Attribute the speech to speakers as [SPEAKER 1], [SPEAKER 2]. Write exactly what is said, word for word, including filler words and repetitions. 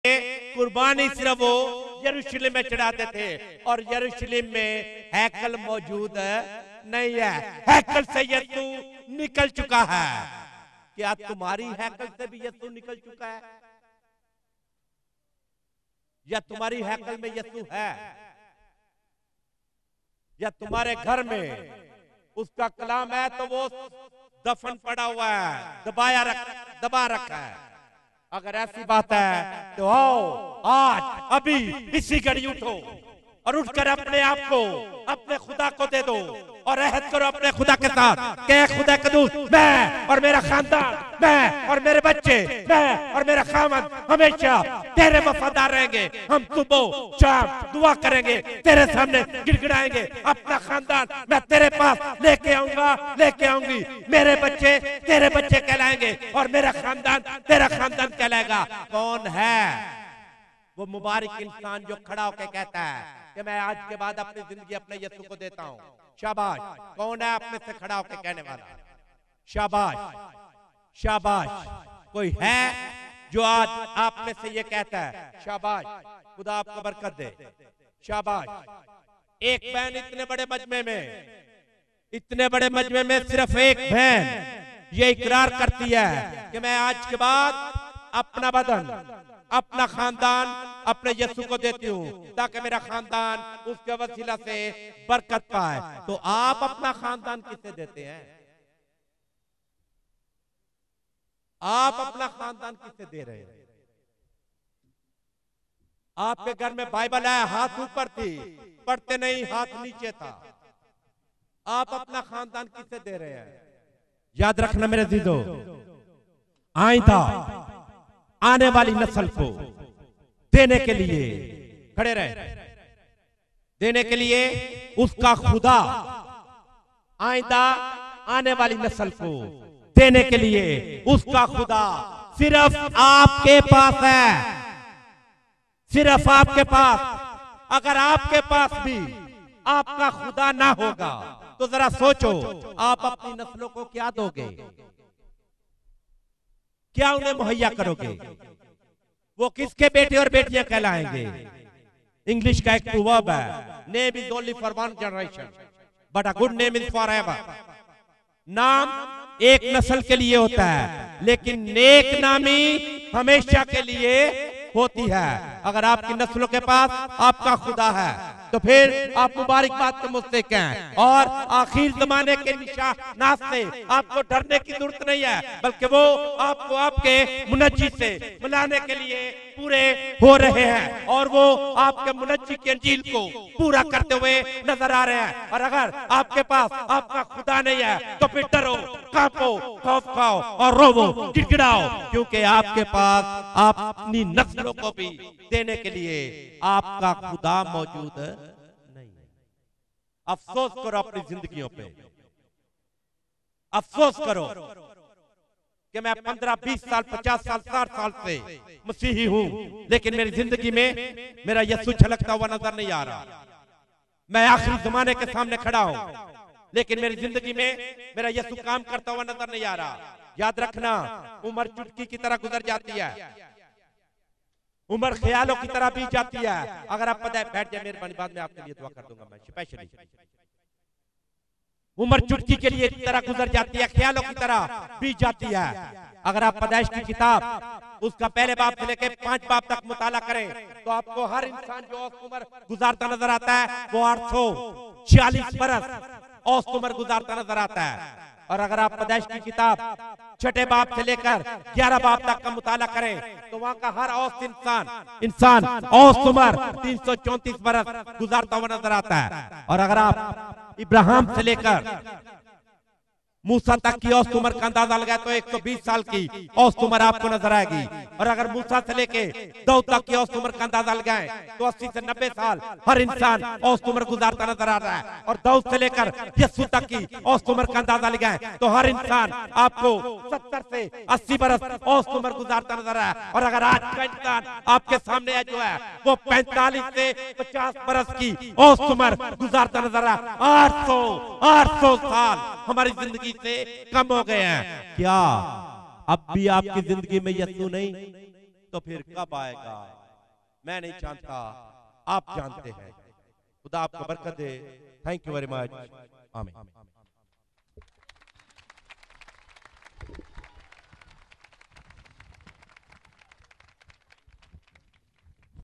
[SPEAKER 1] कुर्बानी सिर्फ वो यरूशलेम में चढ़ाते थे और यरूशलेम में हैकल मौजूद नहीं है। हैकल से यीशु निकल चुका है। क्या तुम्हारी हैकल से भी यीशु निकल चुका है या तुम्हारी हैकल में यीशु है? या तुम्हारे घर में उसका कलाम है तो वो दफन पड़ा हुआ है, दबाया रख दबा रखा है? अगर ऐसी बात है तो आओ आज अभी इसी घड़ी उठो और उठकर अपने आप को अपने खुदा को दे दो और अहद करो अपने खुदा के साथ कि खुदा कदूस, मैं और मेरा खानदान, मैं और मेरे बच्चे, मैं और मेरा खामद हमेशा तेरे वफादार रहेंगे। हम सुबह शाम दुआ करेंगे, तेरे सामने गिड़गिड़ाएंगे। अपना खानदान मैं तेरे पास लेके आऊंगा, लेके आऊंगी। मेरे बच्चे तेरे बच्चे कहलाएंगे और मेरा खानदान तेरा खानदान कहलाएगा। कौन है वो मुबारक इंसान जो खड़ा होकर कहता है कि मैं आज के बाद अपनी जिंदगी अपने यीशु को देता हूं? शाबाश। कौन है आप में से खड़ा होकर कहने वाला? शाबाश, शाबाश। कोई है जो आज आप में से ये कहता है? शाबाश, खुदा आपको बरकत दे। शाबाश। एक बहन इतने बड़े मजमे में, इतने बड़े मजमे में सिर्फ एक बहन ये इकरार करती है कि मैं आज के बाद अपना बदन, अपना खानदान अपने यीशु को देती हूँ ताकि मेरा खानदान उसके वसीला से बरकत पाए। तो आप अपना खानदान किसे देते हैं? आप अपना खानदान किसे दे रहे हैं? आपके घर में बाइबल है, हाथ ऊपर थी, पढ़ते नहीं, हाथ नीचे था। आप अपना खानदान किसे दे रहे हैं? याद रखना मेरे दीदो, आइंदा आने वाली नस्ल को देने के लिए खड़े रहे, देने के लिए उसका खुदा आइंदा आने वाली नस्ल को देने के लिए उसका खुदा सिर्फ आपके पास है, सिर्फ आपके पास। अगर आपके पास भी आपका खुदा ना होगा तो जरा सोचो आप अपनी नस्लों को क्या दोगे, क्या उन्हें मुहैया करोगे? वो किसके बेटे और बेटियां कहलाएंगे? इंग्लिश का एक प्रोवर्ब है, name is only for one generation but a good name is forever. नाम एक नस्ल के लिए होता है लेकिन नेक नामी हमेशा के लिए होती है। अगर आपकी नस्लों के पास आपका खुदा है तो फिर आप मुबारकबाद के मुस्तहिक हैं और आखिर जमाने के निशानात से आपको डरने की जरूरत नहीं है, बल्कि वो आपको आपके मुनज्जी से मिलाने के लिए पूरे हो रहे हैं और वो आपके मुनज्जी की अंजील को पूरा करते हुए नजर आ रहे हैं। और अगर आपके पास आपका खुदा नहीं है तो फिर डरो, कांपो, खौफ खाओ और रोवो, गिड़गिड़ाओ, क्योंकि आपके पास आप अपनी नस्लों को भी देने के लिए आपका खुदा मौजूद नहीं है। अफसोस करो अपनी जिंदगियों पे, अफसोस करो कि मैं पंद्रह बीस साल पचास साल साठ साल से मसीही हूं लेकिन मेरी जिंदगी में मेरा यीशु झलकता हुआ नजर नहीं आ रहा। मैं आखिरी जमाने के सामने खड़ा हूं लेकिन मेरी जिंदगी में मेरा यीशु काम करता हुआ नजर नहीं आ रहा। याद रखना, उम्र चुटकी की तरह गुजर जाती है, उम्र ख्यालों की तरह बीत जाती है। अगर आप पता है, बैठ जाए मेहरबानी, बाद में आपके लिए दुआ कर दूंगा मैं स्पेशली। उम्र चुटकी के लिए तरह गुजर जाती है, ख्यालों की तरह बीत जाती है। अगर आप पैदाइश की किताब उसका पहले बाप से लेकर पांच बाप तक मुताला करें तो आपको हर इंसान जो औसत उम्र गुजारता नजर आता है वो आठ सौ छियालीस बरस औसत उम्र गुजारता नजर आता है। और अगर आप पैदाइश की किताब छठे बाप से लेकर ग्यारह बाप तक का मुताला करें तो वहां का हर औसत इंसान इंसान औसत उम्र तीन सौ चौंतीस बरस गुजारता हुआ नजर आता है। और अगर आप इब्राहिम से लेकर मूसा तक की औसत उम्र का अंदाजा लगाए तो एक सौ बीस साल की औसत उम्र आपको नजर आएगी। और अगर मूसा से लेके दाऊद तक की औसत उम्र का अंदाजा लगाए तो अस्सी से नब्बे साल हर इंसान औसत उम्र गुजारता नजर आ रहा है। और दाऊद से लेकर यीशु तक की औसत उम्र का अंदाजा लगाए तो हर इंसान आपको सत्तर से अस्सी बरस औसत उम्र गुजारता नजर आ रहा है। और अगर आज का इंसान आपके सामने जो है वो पैंतालीस से पचास बरस की औसत उम्र गुजारता नजर आ रहा है। आठ सौ आठ सौ साल हमारी जिंदगी से कम हो गए हैं। क्या अब भी आपकी जिंदगी में यीशु नहीं? तो फिर कब आएगा? मैं नहीं जानता, आप जानते हैं। खुदा आपको बरकत दे। Thank you very much. आमीन।